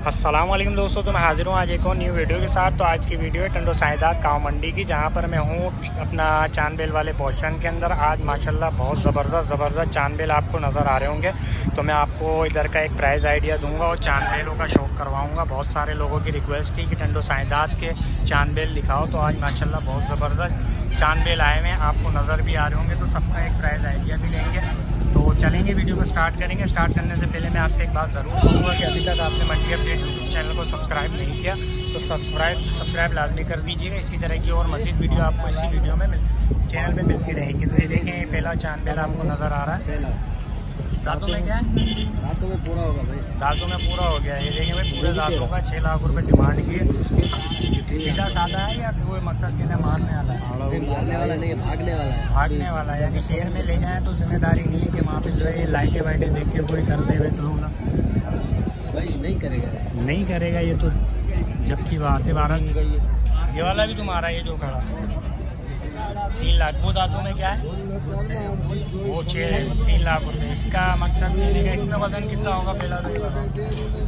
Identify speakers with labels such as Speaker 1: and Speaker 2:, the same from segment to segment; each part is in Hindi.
Speaker 1: अस्सलाम वालेकुम दोस्तों, तो मैं हाजिर हूँ आज एक और न्यू वीडियो के साथ। तो आज की वीडियो है टंडो साइदात काव मंडी की, जहाँ पर मैं हूँ अपना चांद बेल वाले पोर्शन के अंदर। आज माशाल्लाह बहुत ज़बरदस्त चांद बेल आपको नज़र आ रहे होंगे। तो मैं आपको इधर का एक प्राइस आइडिया दूंगा और चांद बेलों का शौक करवाऊँगा। बहुत सारे लोगों की रिक्वेस्ट थी कि टंडो साइदात के चांद बेल दिखाओ, तो आज माशाल्लाह बहुत ज़बरदस्त चांद बेल आए हुए हैं, आपको नज़र भी आ रहे होंगे। तो सबका एक प्राइस आइडिया भी लेंगे। तो चलेंगे, वीडियो को स्टार्ट करेंगे। स्टार्ट करने से पहले मैं आपसे एक बात ज़रूर कहूँगा कि अभी तक आपने मंडी अपडेट यूट्यूब चैनल को सब्सक्राइब नहीं किया तो सब्सक्राइब लाजमी कर दीजिएगा। इसी तरह की और मज़ीद वीडियो आपको इसी वीडियो में चैनल पे मिलती रहेगी। तो ये देखें, पहला चांद बेल आपको नज़र आ रहा है। दांतों में क्या है?
Speaker 2: दांतों में पूरा होगा भाई,
Speaker 1: दांतों में पूरा हो गया। ये देखें भाई, पूरे दांतों का 6 लाख रुपए डिमांड की है। सीधा साधा है या कोई मकसद के लिए मारने वाला है?
Speaker 2: मारने वाला नहीं है, भागने वाला है।
Speaker 1: भागने वाला है, यानी शहर में ले जाए तो जिम्मेदारी नहीं है कि वहाँ पे जो है लाइटें वाइटें देख के कोई कर दे तो होगा
Speaker 2: भाई, नहीं करेगा,
Speaker 1: नहीं करेगा। ये तो जबकि बात है। 12 ये वाला भी तुम्हारा, ये जो खड़ा 3 लाख। वो दांतों में क्या है? वो 3 लाख रुपए। इसका मकसद मिलेगा। इसमें वजन कितना होगा पहला तो ये बताओ?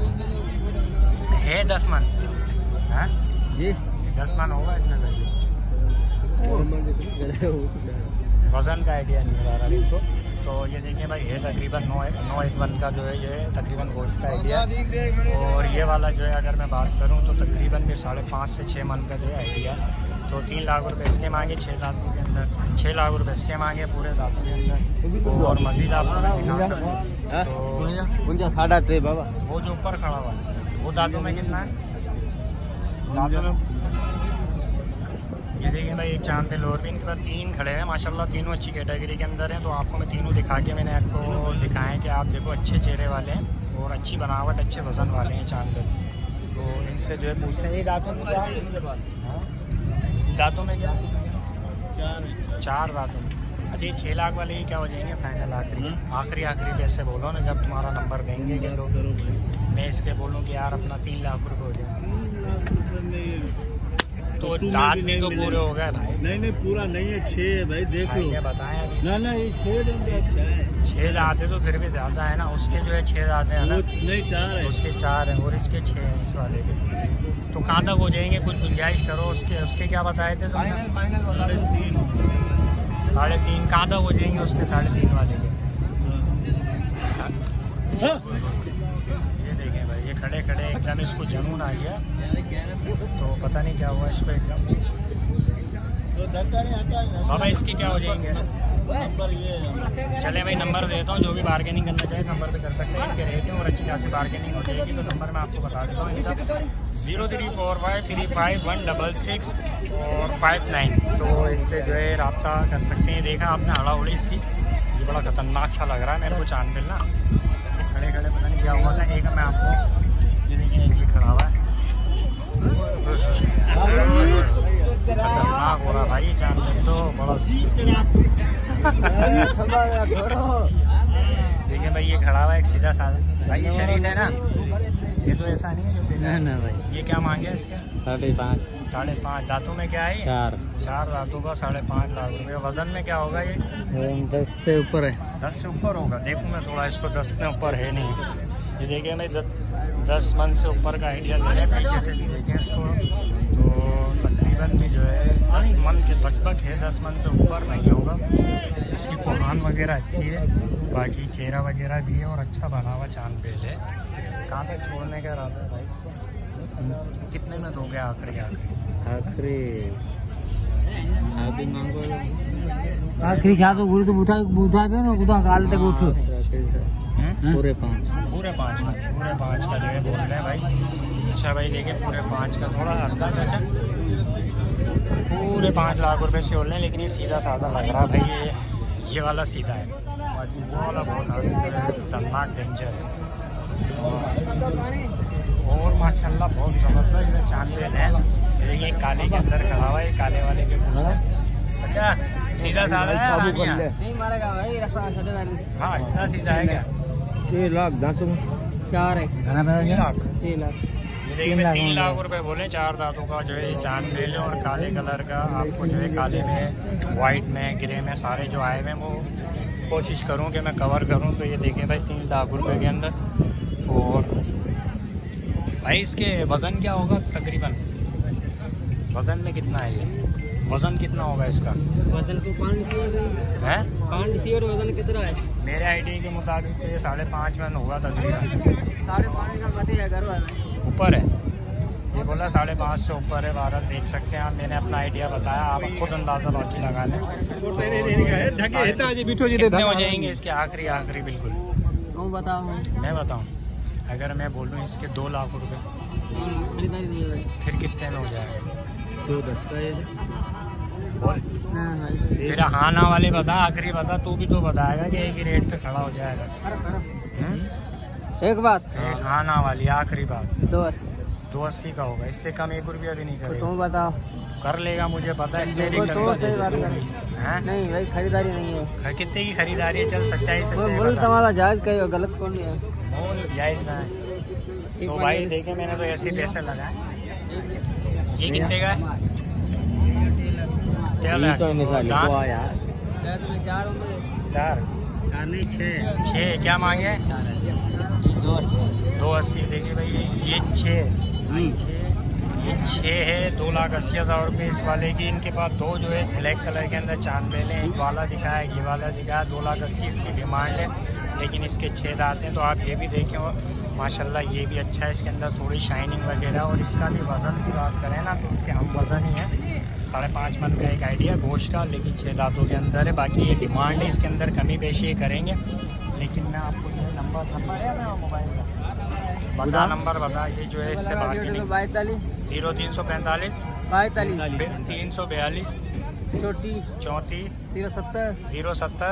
Speaker 1: है 10 मन है
Speaker 2: जी,
Speaker 1: 10 मन होगा इतना वजन का आइडिया नहीं आ रहा इनको। तो ये देखिए भाई, ये तकरीबन 9-1 का जो है, ये तकरीबन गोश्त का आइडिया। और ये वाला जो है, अगर मैं बात करूँ तो तकरीबन भी 5.5 से 6 मन का जो है आइडिया। तो 3 लाख रुपए इसके मांगे 6 दांतों के अंदर, 6 लाख रुपए इसके मांगे पूरे दांतों के अंदर। और मजीद आपको दिखा सकूँ तो
Speaker 2: 3.5 बाबा,
Speaker 1: वो जो ऊपर खड़ा हुआ है वो दांतों में कितना है? दांतों में ये देखिए भाई, एक चांद बेल और भी इनके पास 3 खड़े हैं माशाल्लाह। तीनों अच्छी कैटेगरी के अंदर हैं। तो आपको मैं तीनों दिखा के मैंने आपको दिखाया है कि आप देखो अच्छे चेहरे वाले हैं और अच्छी बनावट, अच्छे वजन वाले हैं चांद बेल। तो इनसे जो है पूछते हैं, ये दांतों में क्या है? दांतों में क्या? 4 दांतों में। अच्छा, ये 6 लाख वाले ही क्या हो जाएंगे फाइनल? आखिरी पैसे बोलो ना, जब तुम्हारा नंबर देंगे कि लोग मैं इसके बोलूँ कि यार अपना 3 लाख रुपये हो जाए। तो दांत भी तो पूरे हो गए भाई।
Speaker 2: नहीं पूरा नहीं है, 6 है भाई, देख लो।
Speaker 1: बताएं
Speaker 2: ना ये 6 अच्छा है।
Speaker 1: 6 दांत है तो फिर भी ज्यादा है ना। उसके जो है 6 दांत है ना,
Speaker 2: नहीं 4 है।
Speaker 1: उसके 4 है और इसके 6 हैं इस वाले के। तो कहाँ तक हो जाएंगे? कुछ गुंजाइश करो। उसके क्या बताए थे तुमने? 3.5 कहाँ तक हो जाएंगे उसके? 3.5 वाले के। ये देखें भाई, ये खड़े एकदम इसको जुनून आ गया। तो पता नहीं क्या हुआ इसको एकदम। बाबा इसकी क्या हो जाएंगे? चले भाई, नंबर देता हूँ। जो भी बार्गेनिंग करना चाहे नंबर पे कर सकते हैं। इनके रेट हैं और अच्छी खासी बार्गेनिंग हो जाएगी। तो नंबर मैं आपको बता देता हूँ इनका 03453516 और 59। तो इस पर जो है रब्ता कर सकते हैं। देखा आपने हड़ा उड़ी इसकी, ये बड़ा खतरनाक सा लग रहा है मेरे को चांद बेल ना। खड़े पता नहीं क्या हुआ था। एक मैं आपको ये देखिए, एक ये खड़ा हुआ है, खतरनाक हो रहा भाई चांद बेल तो बड़ा। देखिए भाई, ये खड़ा हुआ है एक सीधा साधा भाई। ये शरीफ है ना, ये तो ऐसा नहीं है जो ना भाई। ये क्या मांगे इसके? 5.5 दांतों में क्या है? 4 दांतों का 5.5 लाख रुपये। वजन में क्या होगा ये?
Speaker 2: 10 से ऊपर है।
Speaker 1: 10 से ऊपर होगा। देखूँ मैं थोड़ा इसको, 10 में ऊपर है नहीं। ये देखिए मैं 10 मन से ऊपर का आइडिया ले रहे हैं। पीछे से भी देखें इसको तो तकरीबन भी जो है 10 मन के लगभग है। 10 मन से ऊपर नहीं होगा। इसकी कोहान वगैरह अच्छी है, बाकी चेहरा वगैरह भी है और अच्छा बना हुआ चांद बेल है। कहाँ तक छोड़ने का इरादा है भाई इसको? कितने में दोगे आखिरी
Speaker 2: तो गुरु तो बुझा दे ना, गुदा काल तक उठ। पूरे
Speaker 1: 5 का जो है बोल रहे हैं भाई। अच्छा भाई देखिए, पूरे 5 का थोड़ा हल्का चाचा, पूरे 5 लाख रुपए से बोल रहे हैं। लेकिन ये सीधा साधा लग रहा है भाई। ये वाला सीधा है, बाकी वो वाला बहुत खतरनाक डेंजर है। और माशाल्लाह बहुत ज़बरदस्त चांद बेल है। देखिए काले के अंदर खड़ा हुआ है, काले वाले के अच्छा सीधा साधा है। हाँ, इतना सीधा है क्या?
Speaker 2: 6 लाख दांतों में 4 है। 6 लाख।
Speaker 1: 3 लाख रुपए बोले 4 दांतों का जो है चांद बेल है। और काले कलर का आपको जो है, काले में, वाइट में, ग्रे में सारे जो आए हुए हैं वो कोशिश करूं कि मैं कवर करूं। तो ये देखें भाई 3 लाख रुपए के अंदर। और भाई इसके वजन क्या होगा तकरीबन? वजन में कितना है ये? वजन कितना होगा इसका?
Speaker 2: वजन को 5
Speaker 1: है
Speaker 2: 5 और वजन कितना है?
Speaker 1: मेरे आईडी के मुताबिक तो ये 5.5 मन होगा तकरीबन।
Speaker 2: 5.5 का पता है घर वाला
Speaker 1: ऊपर है ये, बोला 5.5 से ऊपर है। भारत देख सकते हैं आप, मैंने अपना आइडिया बताया, आप खुद अंदाजा बाकी लगा लें। कितने हो जाएंगे इसके आखिरी बिल्कुल?
Speaker 2: बताओ।
Speaker 1: मैं बताऊं, अगर मैं बोलूं इसके 2 लाख रुपए, फिर कितने में हो जाएगा?
Speaker 2: 2.10 का ये
Speaker 1: बोल। फिर हाँ ना वाले बता, आखिरी बता, तू भी तो बताएगा कि एक ही रेट पे खड़ा हो जाएगा।
Speaker 2: एक बात,
Speaker 1: एक हाँ ना वाली आखिरी बात।
Speaker 2: 280
Speaker 1: का होगा, इससे कम 1 रुपया भी नहीं करेगा।
Speaker 2: तुम बताओ।
Speaker 1: कर लेगा मुझे पता है, इसमें भी
Speaker 2: नहीं भाई, खरीदारी नहीं है।
Speaker 1: कितने की खरीदारी है? चल सच्चाई
Speaker 2: तुम्हारा जायज कहियो, गलत कौन है?
Speaker 1: जायज ना है तो भाई देखे, मैंने तो ऐसे पैसे लगाए। ये कितने का है? क्या चार
Speaker 2: नहीं
Speaker 1: 6 क्या मांगे? 280। देखिए भाई ये 6 है, 2,80,000 रुपये इस वाले की। इनके पास 2 जो है ब्लैक कलर के अंदर चांद बेल हैं, एक वाला दिखाया, ये वाला दिखाया। 2,80,000 इसकी डिमांड है, लेकिन इसके 6 दांत हैं। तो आप ये भी देखें, और माशाल्लाह ये भी अच्छा है, इसके अंदर थोड़ी शाइनिंग वगैरह। और इसका भी वज़न की बात करें ना तो उसके हम वज़न ही है 5.5 मन का एक आइडिया गोश्त का, लेकिन 6 दांतों के अंदर है। बाकी ये डिमांड है, इसके अंदर कमी पेशी करेंगे। लेकिन मैं आपको ये नंबर है ना मोबाइल का बता, नंबर बता। ये जो है इससे बार्गेनिंग 0345 342 34 070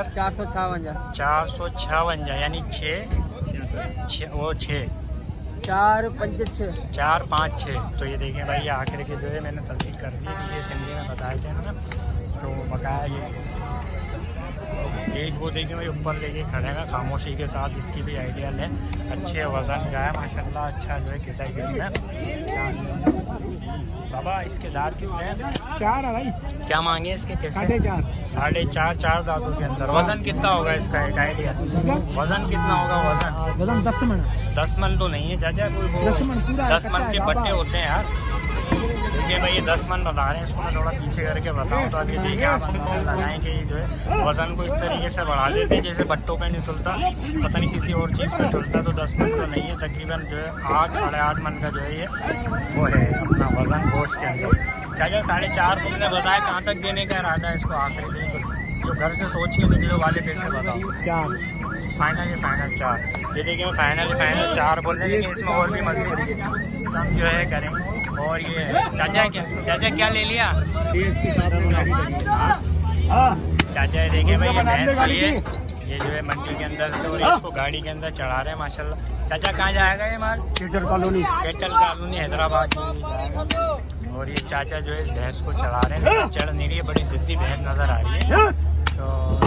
Speaker 1: 456 यानी 6 वो 6
Speaker 2: 4 5 6
Speaker 1: 4 5 6। तो ये देखें भाई, ये आखिर के जो है मैंने तस्दीक कर दी कि ये सिंधी में बताए थे ना, तो बकाया ये एक वो देखें भाई ऊपर लेके खड़े हैं खामोशी के साथ। इसकी भी आइडिया लें, अच्छे वज़न का है माशाल्लाह, अच्छा जो है कैटेगरी में। बाबा इसके दांत कितने हैं? 4 है भाई। क्या मांगे इसके पैसे? 4.5 4 दांतों के अंदर। वजन कितना होगा इसका, एक आइडिया? वजन कितना होगा?
Speaker 2: वजन 10 मन।
Speaker 1: 10 मन तो नहीं है चाचा, कोई 10 मन के बट्टे होते हैं यार। देखिए भाई ये 10 मन बता रहे हैं, इसको मैं थोड़ा पीछे करके बताऊँ तो अभी देखिए आप अंदाजा लगाएं कि जो है वज़न को इस तरीके से बढ़ा देते हैं जैसे बट्टों पे नहीं तुलता, पता नहीं किसी और चीज़ पे तुलता। तो 10 मन तो नहीं है, तकरीबन जो है 8 साढ़े 8 मन का जो है ये वो है अपना वज़न गोश्त के अंदर। चाचा 4.5 तुमने बताया, कहाँ तक देने का इरादा है इसको आखिरी दिन? जो घर से सोच के निकले वाले पैसे बताओ। 4 फाइनल 4। ये देखिए फाइनल 4 बोल रहे हैं, लेकिन इसमें और भी मज़ीद हम जो है करेंगे। और ये चाचा क्या ले लिया? चाचा ये देखिए भाई, ये भैंस खड़ी है, ये जो है मंडी के अंदर से, और इसको गाड़ी के अंदर चढ़ा रहे हैं माशाल्लाह। चाचा कहाँ जाएगा ये माल? केटल कॉलोनी हैदराबाद जाएगा। और ये चाचा जो है इस भैंस को चढ़ा रहे हैं, चढ़ नहीं रही है, बड़ी जिद्दी भैंस नजर आ रही है। तो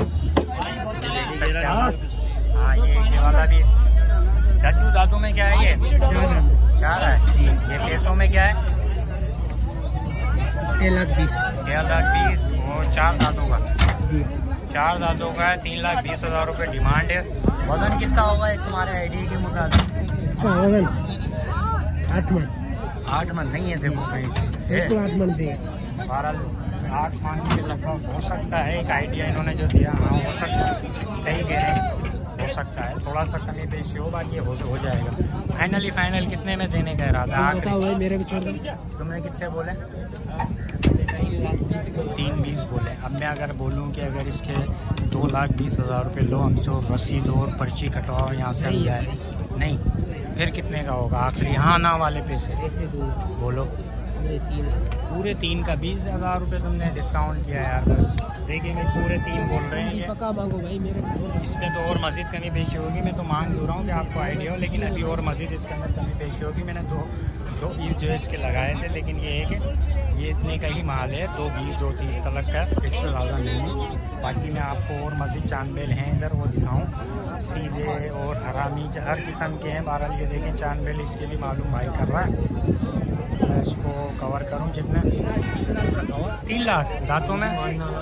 Speaker 1: हाँ ये वाला भी। चाचू दांतों में क्या है ये? 4 है। ये पैसों में क्या है? 1,20,000 और 4 दांतों का 4 दांतों का है। 3,20,000 रुपये डिमांड है। वजन कितना होगा एक तुम्हारे आईडी के मुताबिक?
Speaker 2: इसका वजन 8 मन।
Speaker 1: 8 मन नहीं है, देखो कहीं
Speaker 2: 8 मन थे।
Speaker 1: 8 मन के लगभग हो सकता है, एक आइडिया इन्होंने जो दिया हाँ हो सकता है, सही कह रहे हैं, हो सकता है थोड़ा सा कमी पेशी हो, बाकी हो जाएगा। फाइनल कितने में देने का इरादा?
Speaker 2: मेरे को छोड़ दो।
Speaker 1: तुमने कितने बोले? 3,20 बोले। अब मैं अगर बोलूं कि अगर इसके 2,20,000 रुपये लो हमसे, और रसीद और पर्ची कटवाओ यहाँ से हम जाए, नहीं फिर कितने का होगा आखिरी? हाँ ना वाले पैसे बोलो। पूरे 3 का 20,000 रुपये तुमने डिस्काउंट किया यार। बस देखिए मैं पूरे 3 बोल रहे हैं,
Speaker 2: पक्का मांगो भाई मेरे को।
Speaker 1: इसमें तो और मज़ीद कमी पेशी होगी। मैं तो मांग हो रहा हूँ कि आपको आइडिया हो, लेकिन अभी और मज़ीद इसके अंदर कमी पेशी होगी। मैंने दो पीस जो है इसके लगाए थे, लेकिन ये है कि ये इतने का ही माल है, 2,20 2,30 तक का, इससे ज़्यादा नहीं है। बाकी मैं आपको और मज़ीद चांदबेल हैं इधर वो दिखाऊँ, सीधे और हरामी हर किस्म के हैं। बहरहाल ये देखें चांदबेल, इसके भी मालूम भाई कर रहा है। मैं इसको कवर करूं जितने 3 लाख दांतों में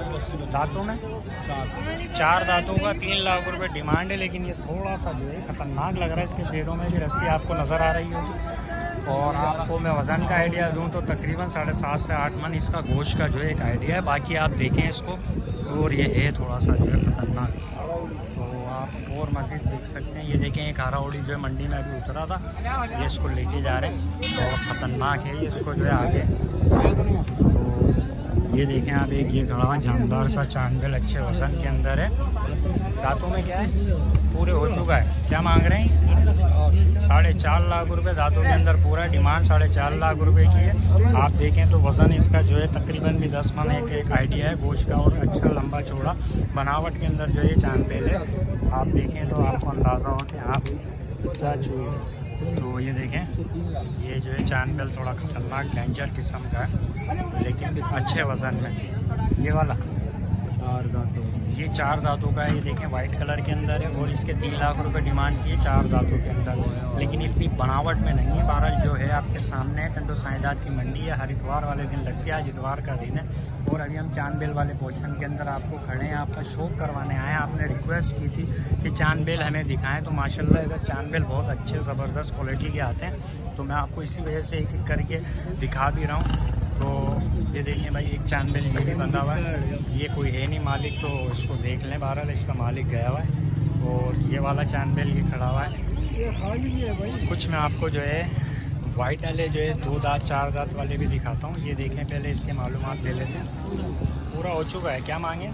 Speaker 1: 4 दांतों का 3 लाख रुपए डिमांड है। लेकिन ये थोड़ा सा जो है खतरनाक लग रहा है, इसके पैरों में भी रस्सी आपको नज़र आ रही होगी। और आपको मैं वज़न का आइडिया दूं तो तकरीबन 7.5 से 8 मन इसका गोश्त का जो है एक आइडिया है। बाकी आप देखें इसको, और ये है थोड़ा सा जो है ख़तरनाक, तो आप और मज़ीद देख सकते हैं। ये देखें एक हरा उड़ी जो है मंडी में अभी उतरा था, ये इसको लेके जा रहे हैं और ख़तरनाक है ये, इसको जो है आगे। तो ये देखें आप, एक ये खड़ा हुआ जानदार सा चांदबेल अच्छे वज़न के अंदर है। दांतों में क्या है, पूरे हो चुका है। क्या मांग रहे हैं? 4.5 लाख रुपए दांतों के अंदर, पूरा डिमांड 4.5 लाख रुपए की है। आप देखें तो वज़न इसका जो है तकरीबन भी 10 मन एक आइडिया है गोश्त का, और अच्छा लंबा चौड़ा बनावट के अंदर जो ये चांदबेल है। आप देखें तो आपको अंदाज़ा हो कि आप सच, तो ये देखें ये जो है चांदबेल थोड़ा ख़तरनाक डेंजर किस्म का है, लेकिन अच्छे वज़न में। ये वाला 4 दांतों, ये 4 दांतों का है। ये देखें वाइट कलर के अंदर है, और इसके 3 लाख रुपए डिमांड की है 4 दांतों के अंदर, लेकिन इतनी बनावट में नहीं है। बहरहाल जो है आपके सामने है, टंडो साइदात की मंडी है, हर इतवार वाले दिन लगती है, आज इतवार का दिन है। और अभी हम चांदबेल वाले पोर्शन के अंदर आपको खड़े हैं, आपका शौक करवाने आए हैं। आपने रिक्वेस्ट की थी कि चांदबेल हमें दिखाएं, तो माशाल्लाह इधर चांदबेल बहुत अच्छे ज़बरदस्त क्वालिटी के आते हैं, तो मैं आपको इसी वजह से एक एक करके दिखा भी रहा हूँ। तो ये देखिए भाई, एक चांदबेल ये भी बंधा हुआ है, ये कोई है नहीं मालिक, तो इसको देख लें। बहरहाल इसका मालिक गया हुआ है। और ये वाला चांदबेल ये खड़ा हुआ है। कुछ मैं आपको जो है वाइट वाले जो है 2 दांत 4 दांत वाले भी दिखाता हूँ। ये देखें, पहले इसके मालूमात ले लेते हैं। पूरा हो चुका है, क्या मांगे?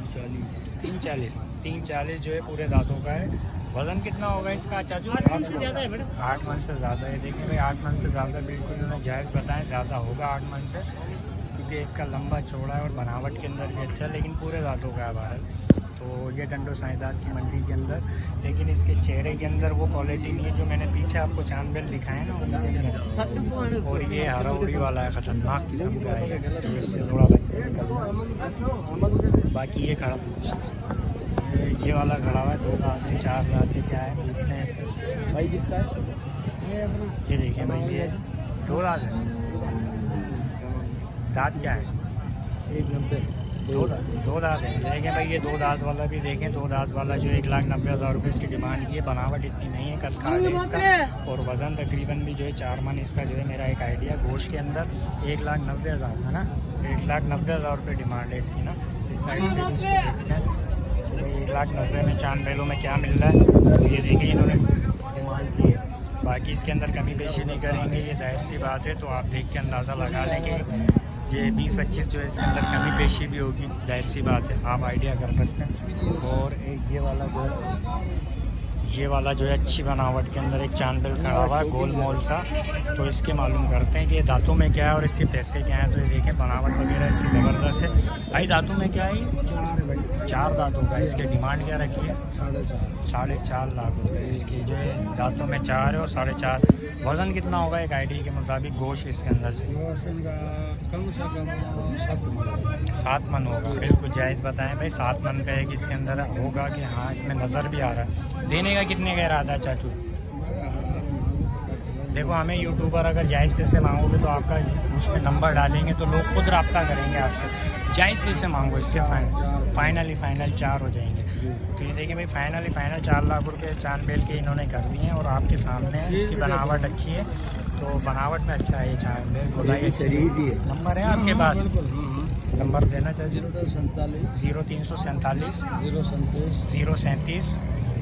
Speaker 1: 340 जो है पूरे दांतों का है। वज़न कितना होगा इसका चाचू? 8 मन से ज़्यादा है बेटा, 8 मन से ज़्यादा है। देखिए भाई 8 मन से ज़्यादा बिल्कुल उन्होंने जायज़ बताएं, ज़्यादा होगा 8 मन से, क्योंकि इसका लंबा चौड़ा है और बनावट के अंदर भी अच्छा है, लेकिन पूरे दांतों का है बाहर। तो ये टंडो साइदात की मंडी के अंदर, लेकिन इसके चेहरे के अंदर वो क्वालिटी नहीं है जो मैंने पीछे आपको चांदबेल दिखाए ना उनके। और ये हरा उड़ी वाला है, ख़तरनाक किस्म का है, तो इससे थोड़ा बच्चे निकल। बाकी ये खड़ा, ये वाला खड़ा हुआ है 2 दांत 4 दांत, क्या है इसमें से भाई किसका है? ये देखिए भाई, ये 2 दांत है। दांत क्या है? 190, 2 दांत है। देखें भाई, ये 2 दांत वाला भी देखें, 2 दांत वाला जो 1,90,000 रुपये इसकी डिमांड की है। बनावट इतनी नहीं है, कद काट है इसका, और वज़न तकरीबन भी जो है 4 मन इसका जो है मेरा एक आइडिया गोश्त के अंदर। 1,90,000 है ना, 1,90,000 रुपये डिमांड है इसकी ना। इस साइड से इसको देखते हैं 1,90,000 में चांदबेलों में क्या मिल रहा है। तो ये देखिए इन्होंने डिमांड की है, बाकी इसके अंदर कमी पेशी नहीं करेंगे, ये जाहिर सी बात है। तो आप देख के अंदाज़ा लगा लें कि ये 20-25 जो है इसके अंदर कमी पेशी भी होगी, जाहिर सी बात है, आप आइडिया कर सकते हैं। और एक ये वाला जो है अच्छी बनावट के अंदर एक चांदबेल खड़ा हुआ है, गोल मोल सा। तो इसके मालूम करते हैं कि ये दांतों में क्या है और इसके पैसे क्या हैं। तो ये देखें बनावट वगैरह इसकी ज़बरदस्त है। भाई दांतों में क्या है? 4 दांतों का। इसकी डिमांड क्या रखी है? 4.5 लाख रुपये इसकी जो है, दांतों में 4 है और 4.5। वज़न कितना होगा एक आइडिया के मुताबिक गोश्त इसके अंदर से? कम से कम 7 मन होगा। बिल्कुल जायज़ बताएं भाई, 7 मन का एक इसके अंदर होगा कि हाँ, इसमें नज़र भी आ रहा है। देने का कितने का इरादा है चाचू? देखो, हमें यूट्यूबर अगर जायज़ पैसे मांगोगे तो आपका उसमें नंबर डालेंगे तो लोग खुद रब्ता करेंगे आपसे। जायज़ पैसे मांगो इसके, फाइनल 4 हो जाएंगे। तो ये देखिए भाई, फाइनल 4 लाख रुपए चांदबेल के इन्होंने कर दिए हैं, और आपके सामने है। इसकी बनावट अच्छी है, तो बनावट में अच्छा है ये चांदबेल। खुदाई नंबर है आपके पास? नंबर देना चाहिए। 0347 037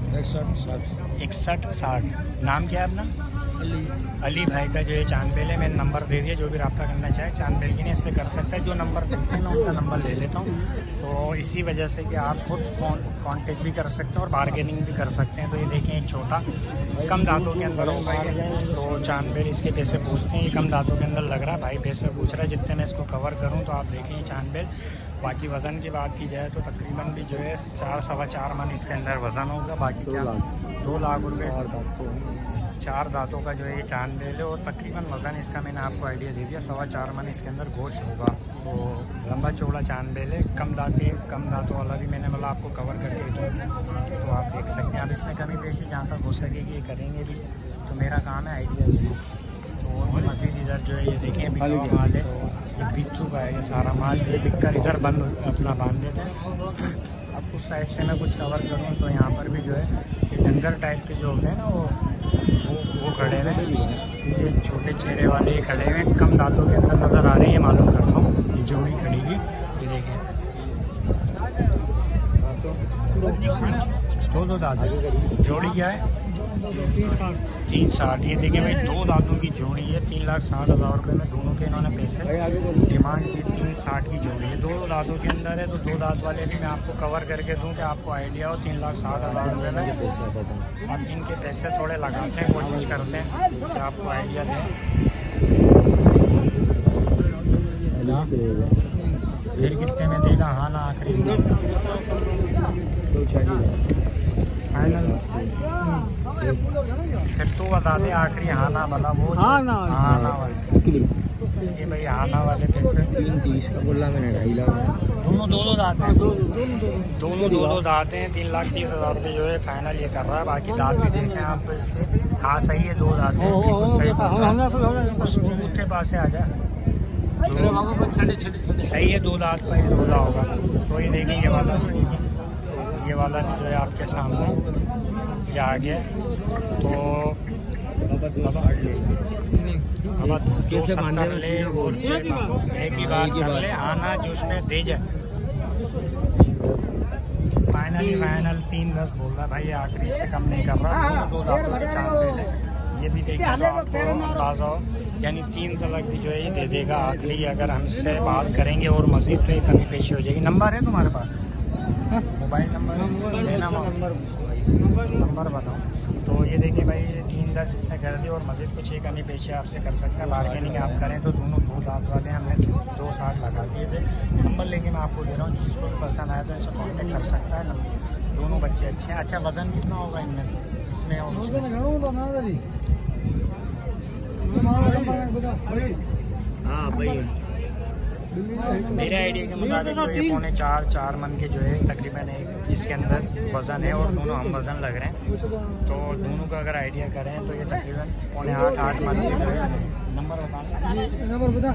Speaker 1: 61 60। नाम क्या है अपना? अली भाई का जो ये चांदबेल है, मैंने नंबर दे दिया। जो भी रब्ता करना चाहे चांदबेल की नहीं, इस पर कर सकता है। जो नंबर देते हैं मैं उनका नंबर ले लेता हूँ, तो इसी वजह से कि आप खुद कांटेक्ट भी कर सकते हैं और बारगेनिंग भी कर सकते हैं। तो ये देखें, एक छोटा कम दांतों के अंदर होगा ये, तो चांदबेल इसके पैसे पूछते हैं। ये कम दांतों के अंदर लग रहा है, भाई पैसे पूछ रहा है जितने मैं इसको कवर करूँ। तो आप देखें ये चांदबेल। बाकी वज़न की बात की जाए तो तकरीबन भी जो है 4-4.25 मन इसके अंदर वज़न होगा। बाकी क्या 2 लाख रुपये 4 दांतों का जो है ये चांदबेल है, और तकरीबन वज़न इसका मैंने आपको आइडिया दे दिया, 4.25 मन इसके अंदर गोश्त होगा। तो लंबा चौड़ा चांदबेल है। कम दांतों वाला भी मैंने मतलब आपको कवर करके दूँ, तो आप देख सकते हैं। अब इसमें कमी पेशी जहाँ तक हो सकेगी ये करेंगे भी, तो मेरा काम है आइडिया देना। तो मज़ीद इधर जो है ये देखें बिका माल है, ये बिक चुका है ये सारा माल। ये बिक कर इधर अपना बांध देते हैं। अब उस साइड से मैं कुछ कवर करूँ तो यहाँ पर भी जो है ये डंगर टाइप के जो होते हैं ना, वो वो खड़े हुए, ये छोटे चेहरे वाले खड़े हुए, कम दांतों के अंदर नज़र आ रहे हैं, ये मालूम कर रहा हूँ। ये जोड़ी खड़ी हुई, ये देखें, दो दांत, जोड़ी क्या है 360। ये देखिए भाई, 2 दांतों की जोड़ी है, 3,60,000 रुपये में दोनों के इन्होंने पैसे डिमांड की। 360 की जोड़ी है, 2 दांतों के अंदर है, तो 2 दांत वाले भी मैं आपको कवर करके दूं कि आपको आइडिया हो। 3,60,000 रुपये में, और इनके पैसे थोड़े लगाते हैं, कोशिश करते हैं कि आपको आइडिया दें। फिर कितने में देगा? हाँ ना आखिरी फाइनल, फिर तो बता दे आखिरी हाँ ना वाला, वो हाँ ना वाले, ये भाई हाँ ना वाले पैसे
Speaker 2: 330 का बोला मैंने, 2.5 लाख।
Speaker 1: दोनों दो दांत हैं, दोनों दांत हैं। 3,30,000 रुपये जो है फाइनल ये कर रहा है। बाकी दांत भी देखें आप तो इसके, हाँ सही है, 2 दांत हैं, बिल्कुल सही बोल रहा है। पास आ जा, सही है, 2 दांत का ही रोजा होगा। तो ये देखिए, ये वाला जो है आपके सामने ये आ गया। तो अब कैसे कर ले, और एक ही बार कर ले, आना जो उसमें दे जाए। फाइनल 3,10 बोल रहा है भाई, आखिरी से कम नहीं कर रहा। 2 दांतों के चांद पहले ये भी देखिए तो आपको अंदाजा हो, यानी 3 तलाक भी जो है ये दे देगा आखिरी। अगर हमसे बात करेंगे और मजीद तो एक कमी पेशी हो जाएगी। नंबर है तुम्हारे पास? मोबाइल नंबर देना, नंबर बताओ। तो ये देखिए भाई, 3,10 इसने कर दी, और मजीद कुछ एक अन्य पेशे आपसे कर सकता है। बार्गेनिंग आप करें तो दोनों 2 दांत वाले हमने 260 लगा दिए थे। नंबर लेके मैं आपको दे रहा हूँ, जिसको भी पसंद आए तो इनसे कॉन्टेक्ट कर सकता है। दोनों बच्चे अच्छे हैं। अच्छा, वज़न कितना होगा इनमें, इसमें और
Speaker 2: हाँ भाई,
Speaker 1: मेरे आइडिया के मुताबिक तो ये 4.5 मन के जो है तकरीबन एक इसके अंदर वज़न है, और दोनों हम वज़न लग रहे हैं। तो दोनों का अगर आइडिया करें तो ये तकरीबन 8.5 मन के जो है। नंबर बता, नंबर ना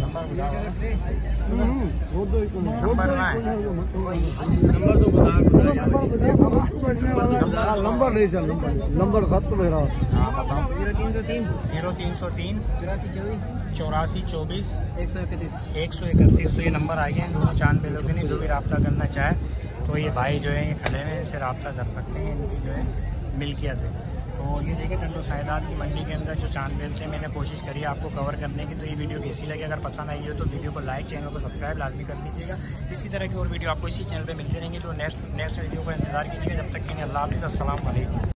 Speaker 2: नंबर नहीं चल, नंबर खत्म है।
Speaker 1: हाँ बताओ। 0303 84 24 131। तो ये नंबर आ गए हैं। दोनों चांद बेलों के नहीं, जो भी रब्ता करना चाहे तो ये भाई जो है ये खड़े में इनसे रब्ता कर सकते हैं, इनकी जो है मिल्कियत है। तो ये देखिए, टंडो साहिदात की मंडी के अंदर जो चांद बेल थे, मैंने कोशिश करी है आपको कवर करने की। तो ये वीडियो कैसी लगी? अगर पसंद आई हो तो वीडियो को लाइक, चैनल को सब्सक्राइब लाजमी कर दीजिएगा। इसी तरह की और वीडियो आपको इसी चैनल पे मिलती रहेंगी। तो नेक्स्ट वीडियो का इंतजार कीजिएगा। जब तक के लिए अल्लाह हाफ़िज़, अस्सलाम वालेकुम।